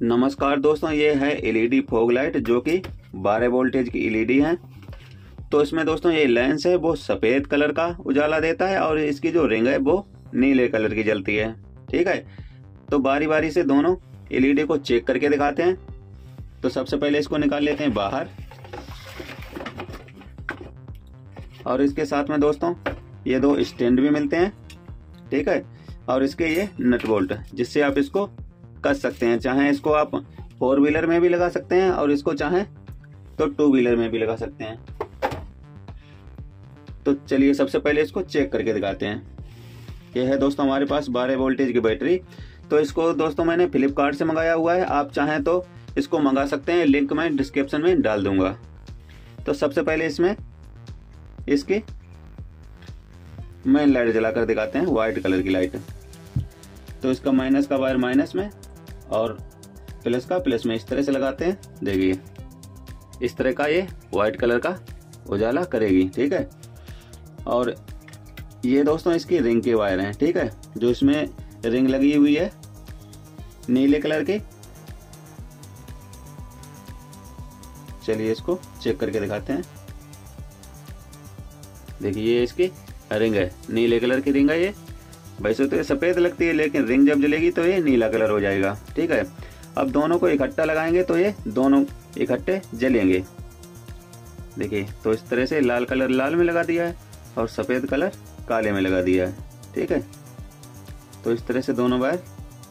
नमस्कार दोस्तों, ये है एलईडी फॉग लाइट जो कि 12 वोल्टेज की एलईडी है। तो इसमें दोस्तों ये लेंस है वो सफ़ेद कलर का उजाला देता है और इसकी जो रिंग है वो नीले कलर की जलती है। ठीक है, तो बारी बारी से दोनों एलईडी को चेक करके दिखाते हैं। तो सबसे पहले इसको निकाल लेते हैं बाहर, और इसके साथ में दोस्तों ये दो स्टैंड भी मिलते हैं। ठीक है, और इसके ये नट बोल्ट जिससे आप इसको कस सकते हैं। चाहे इसको आप 4 व्हीलर में भी लगा सकते हैं और इसको चाहे तो 2 व्हीलर में भी लगा सकते हैं। तो चलिए सबसे पहले इसको चेक करके दिखाते हैं। यह है दोस्तों हमारे पास 12 वोल्टेज की बैटरी। तो इसको दोस्तों मैंने फ्लिपकार्ट से मंगाया हुआ है, आप चाहें तो इसको मंगा सकते हैं, लिंक मैं डिस्क्रिप्शन में डाल दूंगा। तो सबसे पहले इसमें इसकी मेन लाइट जलाकर दिखाते हैं, व्हाइट कलर की लाइट। तो इसका माइनस का वायर माइनस में और प्लस का प्लस में इस तरह से लगाते हैं। देखिए इस तरह का ये व्हाइट कलर का उजाला करेगी। ठीक है, और ये दोस्तों इसकी रिंग के वायर हैं। ठीक है, जो इसमें रिंग लगी हुई है नीले कलर की। चलिए इसको चेक करके दिखाते हैं। देखिए ये इसकी रिंग है, नीले कलर की रिंग है। ये वैसे तो ये सफ़ेद लगती है लेकिन रिंग जब जलेगी तो ये नीला कलर हो जाएगा। ठीक है, अब दोनों को इकट्ठा लगाएंगे तो ये दोनों इकट्ठे जलेंगे। देखिए तो इस तरह से लाल कलर लाल में लगा दिया है और सफ़ेद कलर काले में लगा दिया है। ठीक है, तो इस तरह से दोनों वायर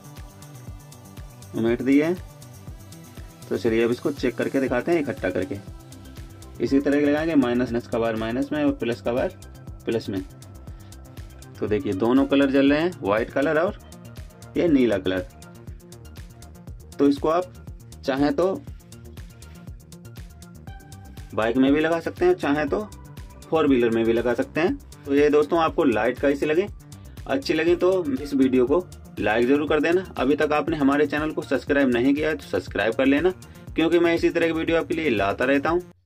उमेट दिए हैं। तो चलिए अब इसको चेक करके दिखाते हैं इकट्ठा करके। इसी तरह लगाएंगे, माइनस का वायर माइनस में और प्लस का वायर प्लस में। तो देखिए दोनों कलर जल रहे हैं, व्हाइट कलर और ये नीला कलर। तो इसको आप चाहें तो बाइक में भी लगा सकते हैं, चाहें तो 4 व्हीलर में भी लगा सकते हैं। तो ये दोस्तों आपको लाइट कैसी लगी, अच्छी लगी तो इस वीडियो को लाइक जरूर कर देना। अभी तक आपने हमारे चैनल को सब्सक्राइब नहीं किया है तो सब्सक्राइब कर लेना, क्योंकि मैं इसी तरह की वीडियो आपके लिए लाता रहता हूँ।